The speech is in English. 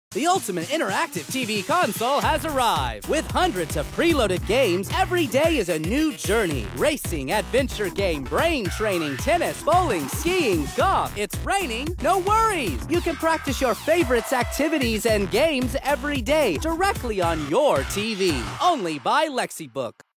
The ultimate interactive TV console has arrived. With hundreds of preloaded games, every day is a new journey. Racing, adventure game, brain training, tennis, bowling, skiing, golf. It's raining? No worries! You can practice your favorites, activities, and games every day directly on your TV. Only by Lexibook.